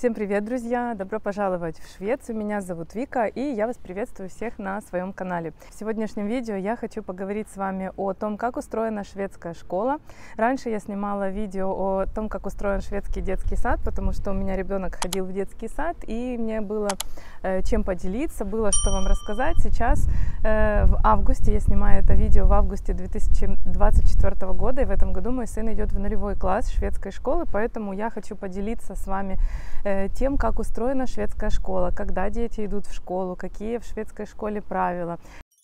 Всем привет, друзья! Добро пожаловать в Швецию. Меня зовут Вика, и я вас приветствую всех на своем канале. В сегодняшнем видео я хочу поговорить с вами о том, как устроена шведская школа. Раньше я снимала видео о том, как устроен шведский детский сад, потому что у меня ребенок ходил в детский сад, и мне было чем поделиться, было что вам рассказать. Сейчас в августе, я снимаю это видео в августе 2024 года, и в этом году мой сын идет в нулевой класс шведской школы, поэтому я хочу поделиться с вами тем, как устроена шведская школа, когда дети идут в школу, какие в шведской школе правила.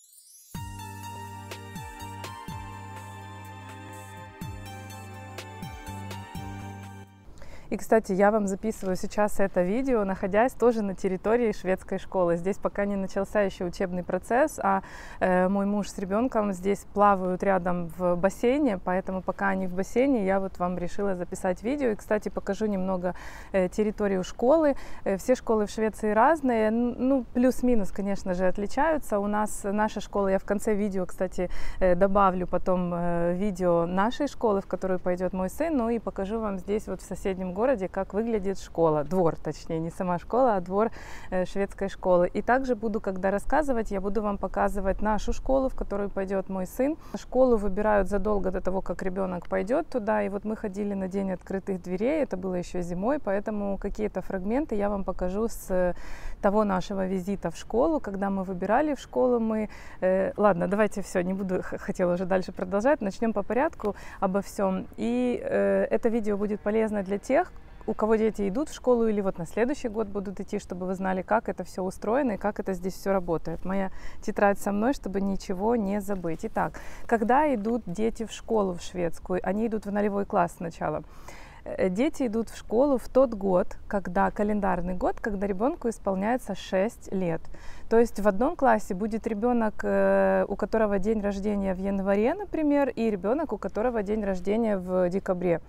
И, кстати, я вам записываю сейчас это видео, находясь тоже на территории шведской школы. Здесь пока не начался еще учебный процесс, а мой муж с ребенком здесь плавают рядом в бассейне, поэтому пока они в бассейне, я вот вам решила записать видео. И, кстати, покажу немного территорию школы. Все школы в Швеции разные, ну, плюс-минус, конечно же, отличаются. У нас наша школа, я в конце видео, кстати, добавлю потом видео нашей школы, в которую пойдет мой сын, ну и покажу вам здесь вот в соседнем городе, как выглядит школа, двор, точнее, не сама школа, а двор шведской школы. И также буду, когда рассказывать, я буду вам показывать нашу школу, в которую пойдет мой сын. Школу выбирают задолго до того, как ребенок пойдет туда, и вот мы ходили на день открытых дверей, это было еще зимой, поэтому какие-то фрагменты я вам покажу с того нашего визита в школу, когда мы выбирали в школу, ладно, давайте все, не буду, хотела уже дальше продолжать, начнем по порядку обо всем. И это видео будет полезно для тех, у кого дети идут в школу или вот на следующий год будут идти, чтобы вы знали, как это все устроено и как это здесь все работает. Моя тетрадь со мной, чтобы ничего не забыть. Итак, когда идут дети в школу в шведскую? Они идут в нулевой класс сначала. Дети идут в школу в тот год, календарный год, когда ребенку исполняется 6 лет. То есть в одном классе будет ребенок, у которого день рождения в январе, например, и ребенок, у которого день рождения в декабре.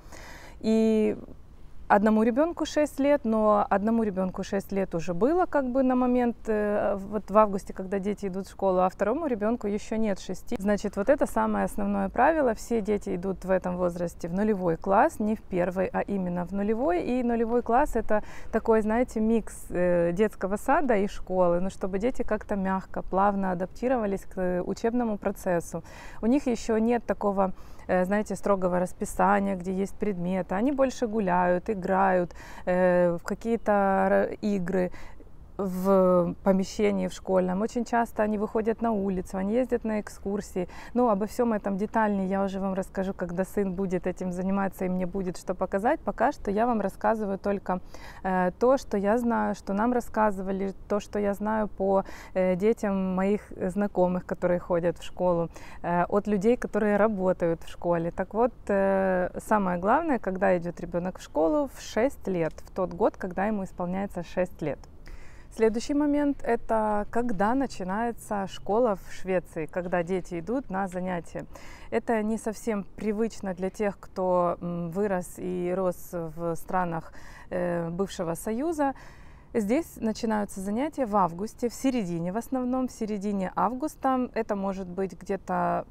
И одному ребенку 6 лет, но одному ребенку 6 лет уже было как бы на момент, вот в августе, когда дети идут в школу, а второму ребенку еще нет 6. Значит, вот это самое основное правило. Все дети идут в этом возрасте в нулевой класс, не в первый, а именно в нулевой. И нулевой класс — это такой, знаете, микс детского сада и школы, но чтобы дети как-то мягко, плавно адаптировались к учебному процессу. У них еще нет такого, знаете, строгого расписания, где есть предметы. Они больше гуляют, играют в какие-то игры в помещении в школьном. Очень часто они выходят на улицу, они ездят на экскурсии. Ну, обо всем этом детальнее я уже вам расскажу, когда сын будет этим заниматься и мне будет что показать. Пока что я вам рассказываю только то, что я знаю, что нам рассказывали, то, что я знаю по детям моих знакомых, которые ходят в школу, от людей, которые работают в школе. Так вот, самое главное, когда идет ребенок в школу, в 6 лет, в тот год, когда ему исполняется 6 лет. Следующий момент – это когда начинается школа в Швеции, когда дети идут на занятия. Это не совсем привычно для тех, кто вырос и рос в странах бывшего Союза. Здесь начинаются занятия в августе, в середине в основном, в середине августа. Это может быть где-то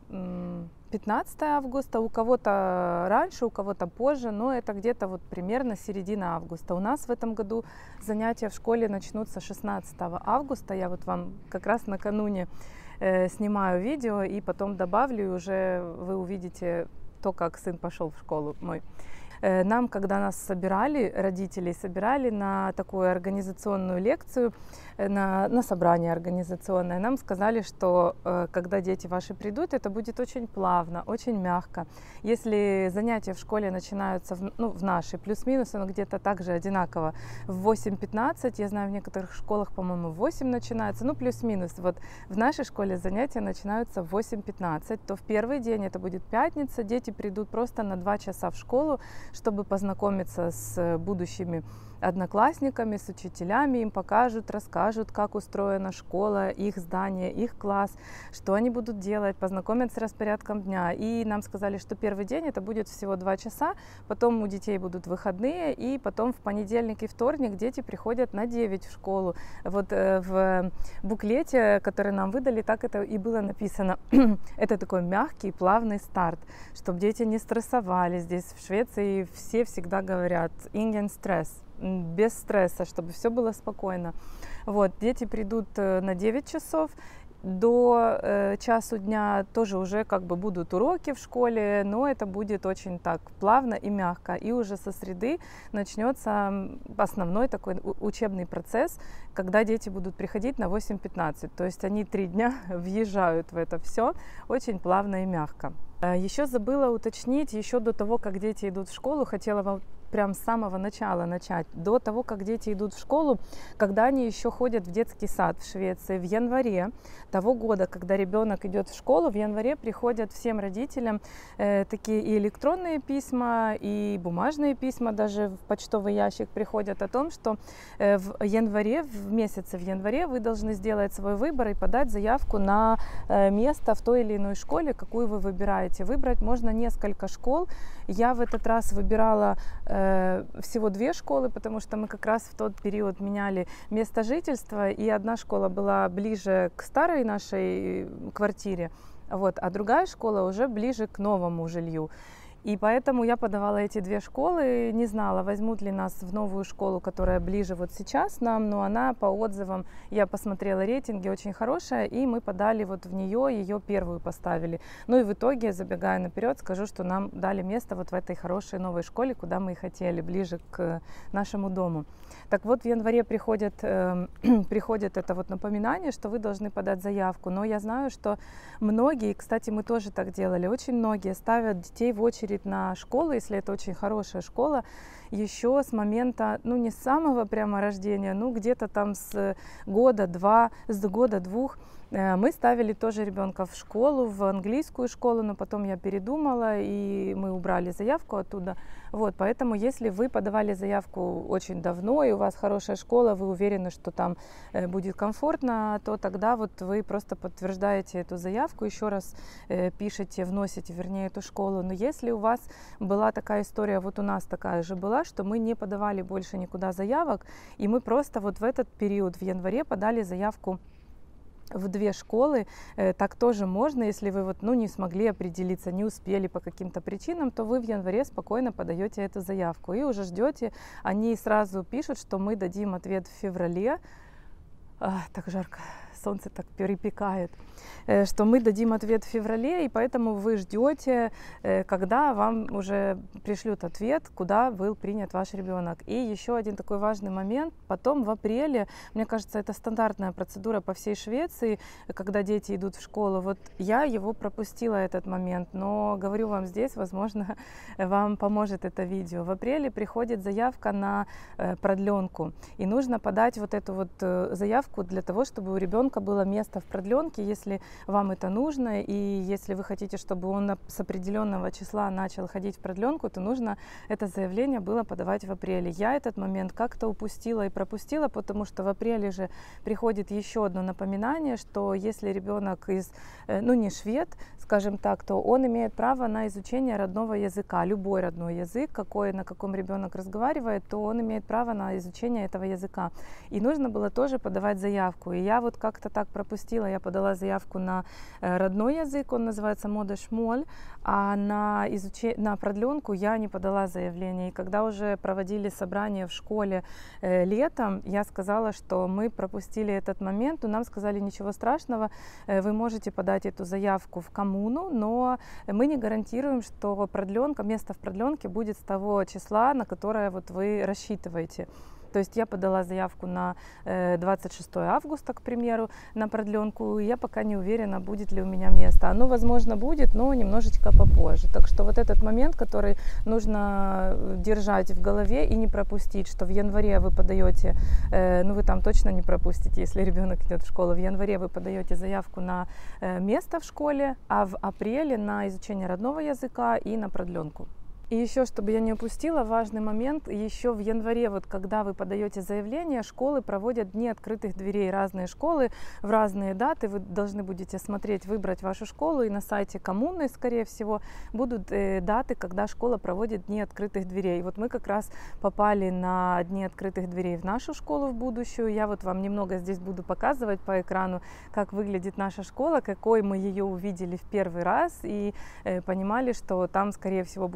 15 августа, у кого-то раньше, у кого-то позже, но это где-то вот примерно середина августа. У нас в этом году занятия в школе начнутся 16 августа. Я вот вам как раз накануне снимаю видео и потом добавлю, и уже вы увидите то, как сын пошел в школу мой. Нам, когда нас собирали, родителей собирали на такую организационную лекцию, на собрание организационное, нам сказали, что когда дети ваши придут, это будет очень плавно, очень мягко. Если занятия в школе начинаются, в нашей плюс-минус, оно где-то также одинаково, в 8:15, я знаю, в некоторых школах, по-моему, в 8 начинается, ну плюс-минус. Вот в нашей школе занятия начинаются в 8:15, то в первый день, это будет пятница, дети придут просто на 2 часа в школу, чтобы познакомиться с будущими одноклассниками, с учителями, им покажут, расскажут, как устроена школа, их здание, их класс, что они будут делать, познакомят с распорядком дня. И нам сказали, что первый день это будет всего 2 часа, потом у детей будут выходные, и потом в понедельник и вторник дети приходят на 9 в школу. Вот в буклете, который нам выдали, так это и было написано. Это такой мягкий, плавный старт, чтобы дети не стрессовали. Здесь в Швеции все всегда говорят «ingen stress». без стресса, чтобы все было спокойно. Вот, дети придут на 9 часов. До часу дня тоже уже как бы будут уроки в школе, но это будет очень так плавно и мягко. И уже со среды начнется основной такой учебный процесс, когда дети будут приходить на 8:15. То есть они 3 дня въезжают в это все очень плавно и мягко. Еще забыла уточнить, еще до того, как дети идут в школу, хотела вам прям с самого начала начать, до того, как дети идут в школу, когда они еще ходят в детский сад в Швеции, в январе того года, когда ребенок идет в школу, в январе приходят всем родителям такие и электронные письма, и бумажные письма даже в почтовый ящик приходят о том, что в январе, в месяце в январе вы должны сделать свой выбор и подать заявку на место в той или иной школе, какую вы выбираете. Выбрать можно несколько школ. Я в этот раз выбирала всего 2 школы, потому что мы как раз в тот период меняли место жительства, и одна школа была ближе к старой нашей квартире, вот, а другая школа уже ближе к новому жилью. И поэтому я подавала эти 2 школы, не знала, возьмут ли нас в новую школу, которая ближе вот сейчас нам, но она по отзывам, я посмотрела рейтинги, очень хорошая, и мы подали вот в нее, ее первую поставили. Ну и в итоге, забегая наперед, скажу, что нам дали место вот в этой хорошей новой школе, куда мы и хотели, ближе к нашему дому. Так вот, в январе приходит это вот напоминание, что вы должны подать заявку, но я знаю, что многие, кстати, мы тоже так делали, очень многие ставят детей в очередь на школу, если это очень хорошая школа, еще с момента, ну не с самого прямо рождения, ну где-то там с года-2, мы ставили тоже ребенка в школу, в английскую школу, но потом я передумала, и мы убрали заявку оттуда. Вот, поэтому если вы подавали заявку очень давно, и у вас хорошая школа, вы уверены, что там будет комфортно, то тогда вот вы просто подтверждаете эту заявку, еще раз пишете, вносите, вернее, эту школу. Но если у вас была такая история, вот у нас такая же была, что мы не подавали больше никуда заявок, и мы просто вот в этот период, в январе, подали заявку в 2 школы, так тоже можно, если вы вот, ну, не смогли определиться, не успели по каким-то причинам, то вы в январе спокойно подаете эту заявку и уже ждете, они сразу пишут, что мы дадим ответ в феврале. Так жарко, солнце так перепекает, что мы дадим ответ в феврале, и поэтому вы ждете, когда вам уже пришлют ответ, куда был принят ваш ребенок. И еще один такой важный момент, потом в апреле, мне кажется, это стандартная процедура по всей Швеции, когда дети идут в школу. Вот я его пропустила, этот момент, но говорю вам здесь, возможно, вам поможет это видео. В апреле приходит заявка на продленку, и нужно подать вот эту вот заявку для того, чтобы у ребенка было место в продленке, если вам это нужно, и если вы хотите, чтобы он с определенного числа начал ходить в продленку, то нужно это заявление было подавать в апреле. Я этот момент как-то упустила и пропустила, потому что в апреле же приходит еще одно напоминание, что если ребенок ну не швед, скажем так, то он имеет право на изучение родного языка, любой родной язык, на каком ребенок разговаривает, то он имеет право на изучение этого языка. И нужно было тоже подавать заявку. И я вот как-то так пропустила, я подала заявку на родной язык, он называется модешмоль, а на продленку я не подала заявление. И когда уже проводили собрание в школе летом, я сказала, что мы пропустили этот момент, но нам сказали, ничего страшного, вы можете подать эту заявку в коммуну, но мы не гарантируем, что место в продленке будет с того числа, на которое вот вы рассчитываете. То есть я подала заявку на 26 августа, к примеру, на продленку, и я пока не уверена, будет ли у меня место. Оно, возможно, будет, но немножечко попозже. Так что вот этот момент, который нужно держать в голове и не пропустить, что в январе вы подаете, ну вы там точно не пропустите, если ребенок идет в школу, в январе вы подаете заявку на место в школе, а в апреле на изучение родного языка и на продленку. И еще, чтобы я не упустила, важный момент, еще в январе, вот когда вы подаете заявление, школы проводят дни открытых дверей. Разные школы в разные даты, вы должны будете смотреть, выбрать вашу школу, и на сайте коммуны, скорее всего, будут даты, когда школа проводит дни открытых дверей. Вот мы как раз попали на дни открытых дверей в нашу школу в будущую. Я вот вам немного здесь буду показывать по экрану, как выглядит наша школа, какой мы ее увидели в первый раз, и понимали, что там, скорее всего, будет учиться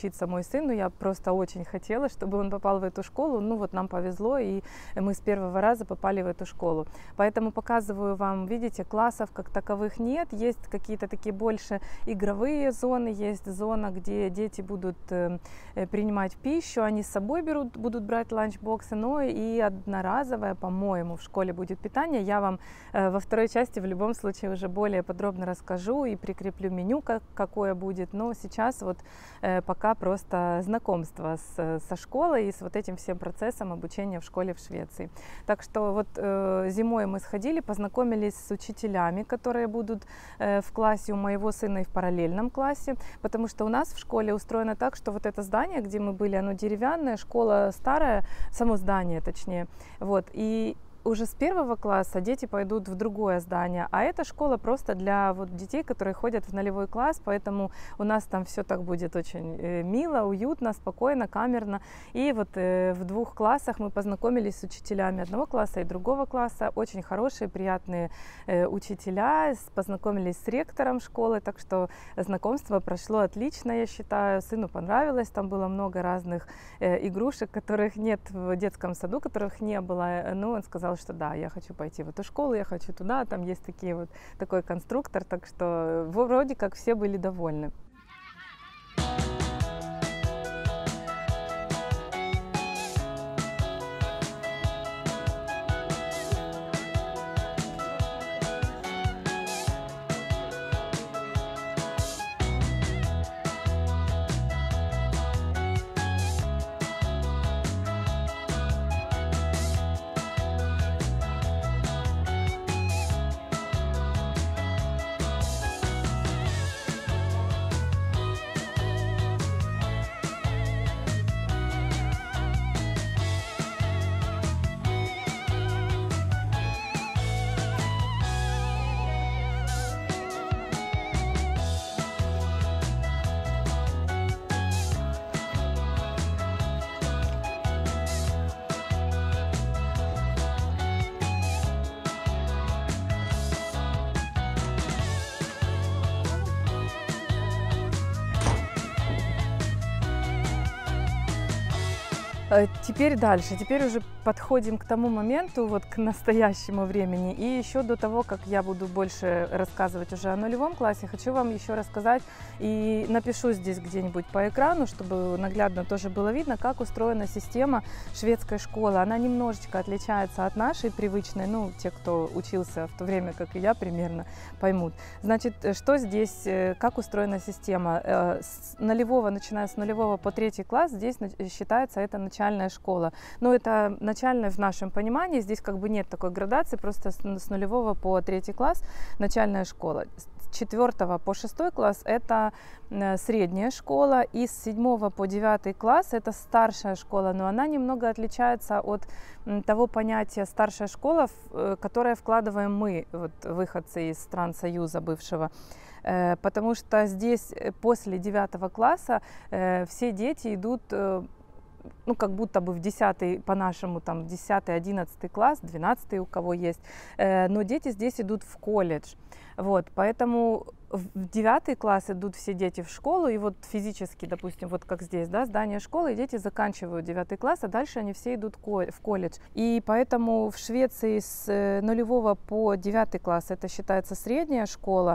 учиться мой сын, но я просто очень хотела, чтобы он попал в эту школу. Ну вот нам повезло, и мы с первого раза попали в эту школу. Поэтому показываю вам, видите, классов как таковых нет, есть какие-то такие больше игровые зоны, есть зона, где дети будут принимать пищу, они с собой будут брать ланчбоксы, но и одноразовое, по-моему, в школе будет питание. Я вам во второй части в любом случае уже более подробно расскажу и прикреплю меню, какое будет, но сейчас вот пока просто знакомство со школой и с вот этим всем процессом обучения в школе в Швеции. Так что вот зимой мы сходили, познакомились с учителями, которые будут в классе у моего сына и в параллельном классе, потому что у нас в школе устроено так, что вот это здание, где мы были, оно деревянное, школа старая, само здание точнее, вот, и уже с первого класса дети пойдут в другое здание, а эта школа просто для вот детей, которые ходят в нулевой класс, поэтому у нас там все так будет очень мило, уютно, спокойно, камерно. И вот в двух классах мы познакомились с учителями одного класса и другого класса, очень хорошие, приятные учителя, познакомились с ректором школы, так что знакомство прошло отлично, я считаю, сыну понравилось, там было много разных игрушек, которых нет в детском саду, которых не было, но он сказал, что да, я хочу пойти в эту школу, я хочу туда, там есть такой конструктор, так что вроде как все были довольны. Теперь дальше, теперь уже подходим к тому моменту, вот к настоящему времени. И еще до того, как я буду больше рассказывать уже о нулевом классе, хочу вам еще рассказать и напишу здесь где-нибудь по экрану, чтобы наглядно тоже было видно, как устроена система шведской школы. Она немножечко отличается от нашей привычной, ну, те, кто учился в то время, как и я примерно, поймут. Значит, что здесь, как устроена система? Начиная с нулевого по 3 класс, здесь считается это начальная школа. Но это начальная в нашем понимании, здесь как бы нет такой градации, просто с нулевого по 3 класс начальная школа. С 4 по 6 класс это средняя школа, и с 7 по 9 класс это старшая школа, но она немного отличается от того понятия старшая школа, которое вкладываем мы, вот, выходцы из стран Союза бывшего. Потому что здесь после 9 класса все дети идут, ну, как будто бы в 10, по-нашему, там, 10, 11 класс, 12 у кого есть, но дети здесь идут в колледж. Вот, поэтому в 9 класс идут все дети в школу, и вот физически, допустим, вот как здесь, да, здание школы, и дети заканчивают 9 класс, а дальше они все идут в колледж. И поэтому в Швеции с нулевого по 9 класс это считается средняя школа,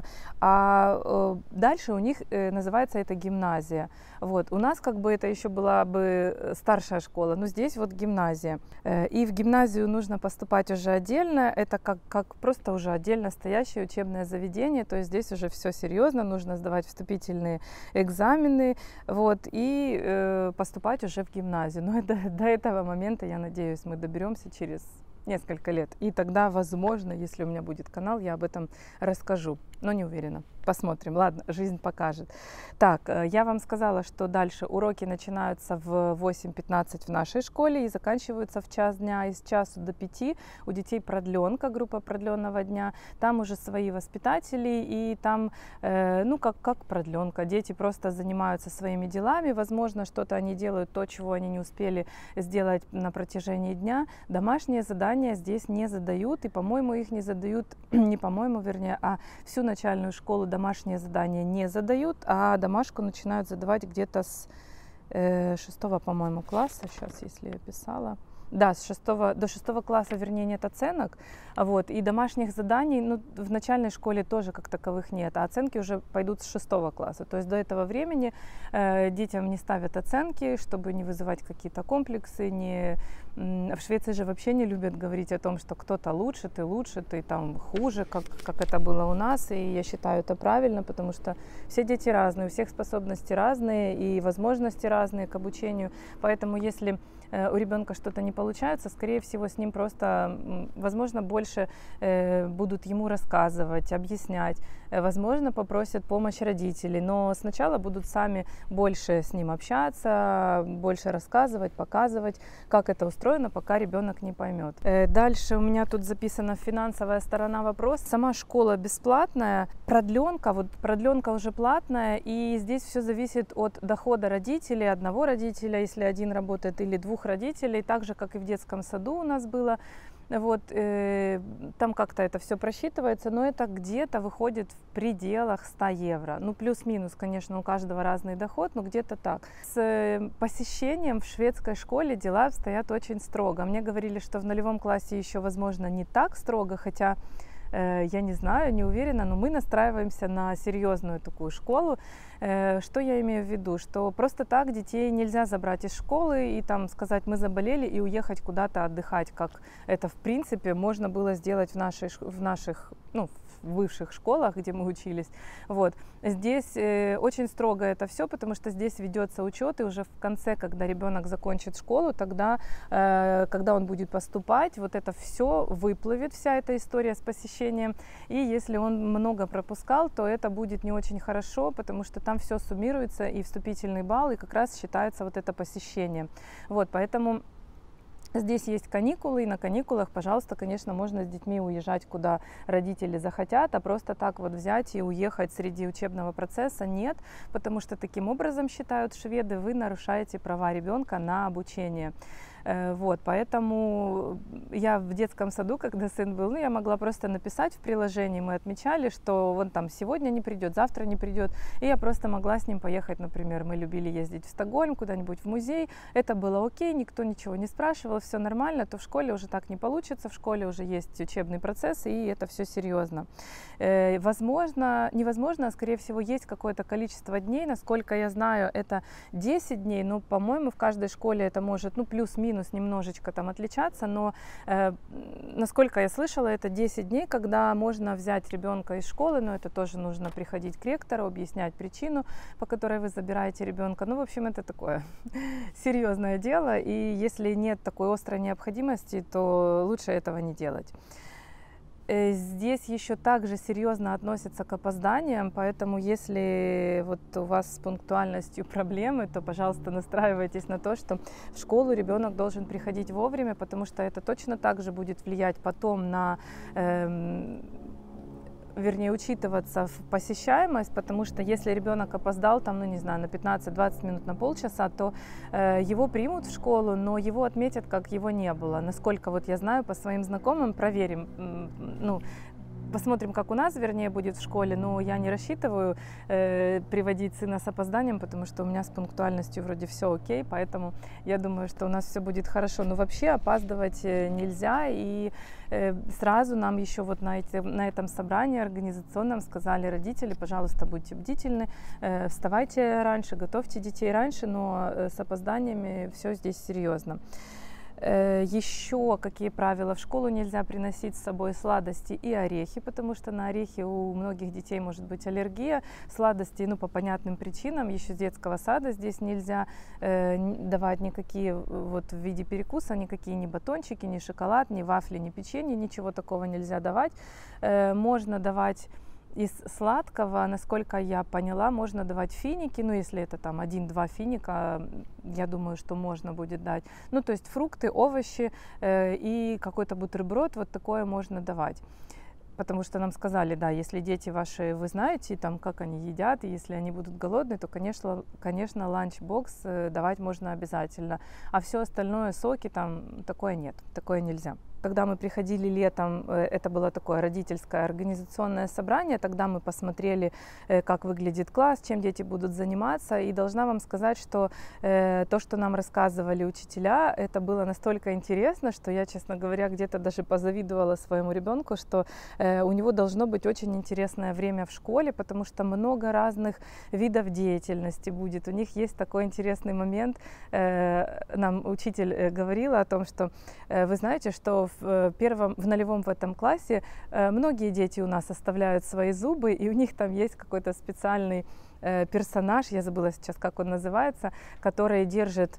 а дальше у них называется это гимназия. Вот. У нас как бы это еще была бы старшая школа, но здесь вот гимназия. И в гимназию нужно поступать уже отдельно, это как просто уже отдельно стоящее учебное заведение, то есть здесь уже все серьезно, нужно сдавать вступительные экзамены, вот, и поступать уже в гимназию. Но до этого момента, я надеюсь, мы доберемся через несколько лет. И тогда, возможно, если у меня будет канал, я об этом расскажу, но не уверена. Посмотрим. Ладно, жизнь покажет. Так, я вам сказала, что дальше уроки начинаются в 8:15 в нашей школе и заканчиваются в час дня. И с часу до 5 у детей продленка, группа продленного дня. Там уже свои воспитатели, и там, ну, как продленка. Дети просто занимаются своими делами. Возможно, что-то они делают, то, чего они не успели сделать на протяжении дня. Домашние задания здесь не задают, и, по-моему, их не задают, не по-моему, вернее, а всю начальную школу домашние задания не задают, а домашку начинают задавать где-то с 6, по-моему, класса, сейчас, если я писала. Да, до 6 класса, вернее, нет оценок, вот, и домашних заданий, ну, в начальной школе тоже как таковых нет, а оценки уже пойдут с 6 класса, то есть до этого времени детям не ставят оценки, чтобы не вызывать какие-то комплексы, в Швеции же вообще не любят говорить о том, что кто-то лучше, ты там хуже, как это было у нас, и я считаю это правильно, потому что все дети разные, у всех способности разные и возможности разные к обучению, поэтому если у ребенка что-то не получается, скорее всего, с ним просто, возможно, больше будут ему рассказывать, объяснять, возможно, попросят помощь родителей, но сначала будут сами больше с ним общаться, больше рассказывать, показывать, как это устроено, пока ребенок не поймет. Дальше у меня тут записана финансовая сторона вопроса. Сама школа бесплатная, продленка уже платная, и здесь все зависит от дохода родителей, одного родителя, если один работает, или двух родителей, так же, как и в детском саду у нас было. Вот, там как-то это все просчитывается, но это где-то выходит в пределах 100 евро. Ну, плюс-минус, конечно, у каждого разный доход, но где-то так. С посещением в шведской школе дела обстоят очень строго. Мне говорили, что в 0 классе еще, возможно, не так строго, хотя я не знаю, не уверена, но мы настраиваемся на серьезную такую школу. Что я имею в виду? Что просто так детей нельзя забрать из школы и там сказать, мы заболели, и уехать куда-то отдыхать, как это в принципе можно было сделать в наших, ну, в бывших школах, где мы учились. Вот. Здесь очень строго это все, потому что здесь ведется учет, и уже в конце, когда ребенок закончит школу, тогда, когда он будет поступать, вот это все выплывет, вся эта история с посещением. И если он много пропускал, то это будет не очень хорошо, потому что там все суммируется, и вступительный балл, и как раз считается вот это посещение. Вот, поэтому здесь есть каникулы, и на каникулах, пожалуйста, конечно, можно с детьми уезжать, куда родители захотят, а просто так вот взять и уехать среди учебного процесса нет, потому что таким образом, считают шведы, вы нарушаете права ребенка на обучение. Вот, поэтому я в детском саду, когда сын был, ну, я могла просто написать в приложении, мы отмечали, что он там сегодня не придет, завтра не придет, и я просто могла с ним поехать, например, мы любили ездить в Стокгольм, куда-нибудь в музей, это было окей, никто ничего не спрашивал, все нормально, то в школе уже так не получится, в школе уже есть учебный процесс, и это все серьезно. Возможно, невозможно, а скорее всего есть какое-то количество дней, насколько я знаю, это 10 дней, но, по-моему, в каждой школе это может, ну, плюс-минус немножечко там отличаться, но насколько я слышала, это 10 дней, когда можно взять ребенка из школы, но это тоже нужно приходить к ректору, объяснять причину, по которой вы забираете ребенка. Ну, в общем, это такое серьезное дело, и если нет такой острой необходимости, то лучше этого не делать. Здесь еще также серьезно относятся к опозданиям, поэтому если вот у вас с пунктуальностью проблемы, то, пожалуйста, настраивайтесь на то, что в школу ребенок должен приходить вовремя, потому что это точно так же будет влиять потом на вернее, учитываться в посещаемость, потому что если ребенок опоздал, там, ну, не знаю, на 15-20 минут, на полчаса, то его примут в школу, но его отметят, как его не было. Насколько вот я знаю по своим знакомым, проверим, ну, посмотрим, как у нас, вернее, будет в школе, но я не рассчитываю приводить сына с опозданием, потому что у меня с пунктуальностью вроде все окей, поэтому я думаю, что у нас все будет хорошо. Но вообще опаздывать нельзя, и сразу нам еще вот на этом собрании организационном сказали родители, пожалуйста, будьте бдительны, вставайте раньше, готовьте детей раньше, но с опозданиями все здесь серьезно. Еще какие правила? В школу нельзя приносить с собой сладости и орехи, потому что на орехи у многих детей может быть аллергия. Сладости, ну, по понятным причинам, еще с детского сада здесь нельзя давать никакие вот в виде перекуса, никакие ни батончики, ни шоколад, ни вафли, ни печенье, ничего такого нельзя давать. Можно давать из сладкого, насколько я поняла, можно давать финики, ну, если это там 1-2 финика, я думаю, что можно будет дать. Ну, то есть фрукты, овощи и какой-то бутерброд, вот такое можно давать. Потому что нам сказали, да, если дети ваши, вы знаете, там, как они едят, и если они будут голодные, то, конечно, ланчбокс давать можно обязательно. А все остальное, соки, там, такое нет, такое нельзя. когда мы приходили летом, это было такое родительское организационное собрание, тогда мы посмотрели, как выглядит класс, чем дети будут заниматься, и должна вам сказать, что то, что нам рассказывали учителя, это было настолько интересно, что я, честно говоря, где-то даже позавидовала своему ребенку, что у него должно быть очень интересное время в школе, потому что много разных видов деятельности будет. У них есть такой интересный момент. Нам учитель говорила о том, что вы знаете, что в нулевом в этом классе многие дети у нас оставляют свои зубы, и у них там есть какой-то специальный персонаж, я забыла сейчас, как он называется, который держит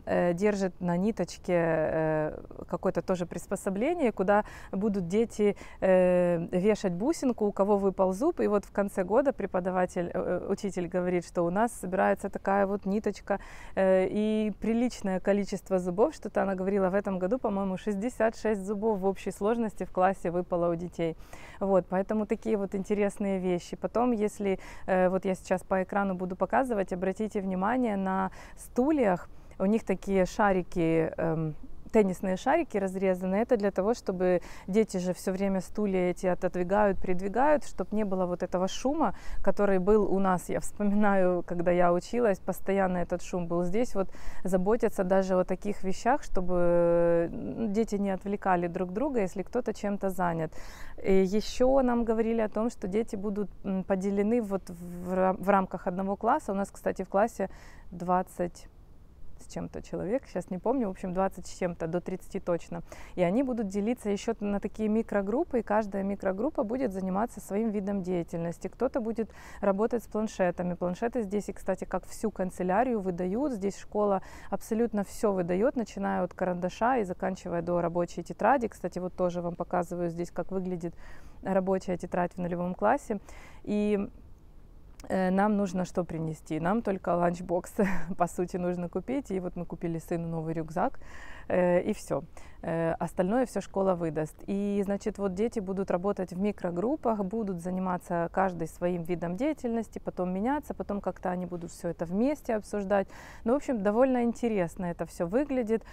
на ниточке какое-то тоже приспособление, куда будут дети вешать бусинку, у кого выпал зуб, и вот в конце года учитель говорит, что у нас собирается такая вот ниточка и приличное количество зубов, что-то она говорила, в этом году, по-моему, 66 зубов в общей сложности в классе выпало у детей. Вот, поэтому такие вот интересные вещи. Потом, если вот я сейчас по экрану буду показывать, обратите внимание на стульях. У них такие шарики, теннисные шарики разрезаны. Это для того, чтобы дети же все время стулья эти отодвигают, придвигают, чтобы не было вот этого шума, который был у нас. Я вспоминаю, когда я училась, постоянно этот шум был здесь. Вот заботятся даже о таких вещах, чтобы дети не отвлекали друг друга, если кто-то чем-то занят. И еще нам говорили о том, что дети будут поделены вот в рамках одного класса. У нас, кстати, в классе 20 с чем-то человек, сейчас не помню, в общем, 20 с чем-то, до 30 точно. И они будут делиться еще на такие микрогруппы, и каждая микрогруппа будет заниматься своим видом деятельности. Кто-то будет работать с планшетами. Планшеты здесь, и, кстати, как всю канцелярию выдают. Здесь школа абсолютно все выдает, начиная от карандаша и заканчивая до рабочей тетради. Кстати, вот тоже вам показываю здесь, как выглядит рабочая тетрадь в нулевом классе. И нам нужно что принести? Нам только ланчбокс, по сути, нужно купить. И вот мы купили сыну новый рюкзак, и все. Остальное все школа выдаст. И, значит, вот дети будут работать в микрогруппах, будут заниматься каждый своим видом деятельности, потом меняться, потом как-то они будут все это вместе обсуждать. Ну, в общем, довольно интересно это все выглядит.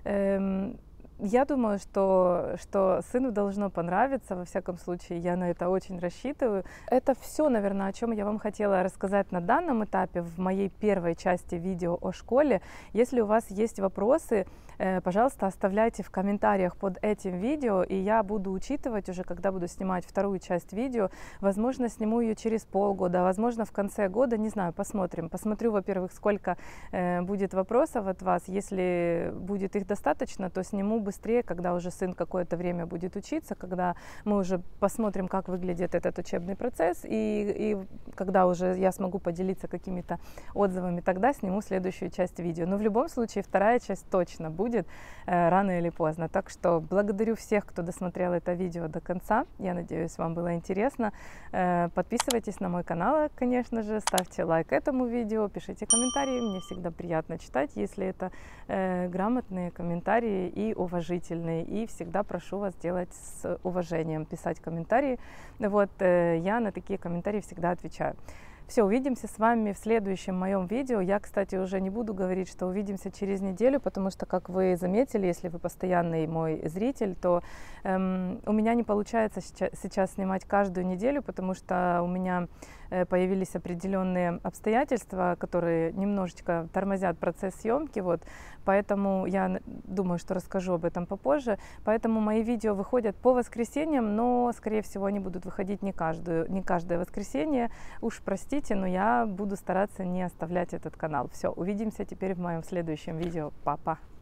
Я думаю, что сыну должно понравиться, во всяком случае, я на это очень рассчитываю. Это все, наверное, о чем я вам хотела рассказать на данном этапе в моей первой части видео о школе. Если у вас есть вопросы, пожалуйста, оставляйте в комментариях под этим видео, и я буду учитывать уже, когда буду снимать вторую часть видео. Возможно, сниму ее через полгода, возможно, в конце года, не знаю, посмотрим. Посмотрю, во-первых, сколько будет вопросов от вас. Если будет их достаточно, то сниму быстрее, когда уже сын какое-то время будет учиться, когда мы уже посмотрим, как выглядит этот учебный процесс, и когда уже я смогу поделиться какими-то отзывами, тогда сниму следующую часть видео. Но в любом случае вторая часть точно будет рано или поздно. Так что благодарю всех, кто досмотрел это видео до конца. Я надеюсь, вам было интересно. Подписывайтесь на мой канал, конечно же, ставьте лайк этому видео, пишите комментарии. Мне всегда приятно читать, если это грамотные комментарии и уважительные. И всегда прошу вас делать с уважением, писать комментарии. Вот, я на такие комментарии всегда отвечаю. Все, увидимся с вами в следующем моем видео. Я, кстати, уже не буду говорить, что увидимся через неделю, потому что, как вы заметили, если вы постоянный мой зритель, то у меня не получается сейчас снимать каждую неделю, потому что у меня появились определенные обстоятельства, которые немножечко тормозят процесс съемки. Вот. Поэтому я думаю, что расскажу об этом попозже. Поэтому мои видео выходят по воскресеньям, но, скорее всего, они будут выходить не каждое воскресенье. Уж простите, но я буду стараться не оставлять этот канал. Все, увидимся теперь в моем следующем видео. Па-па!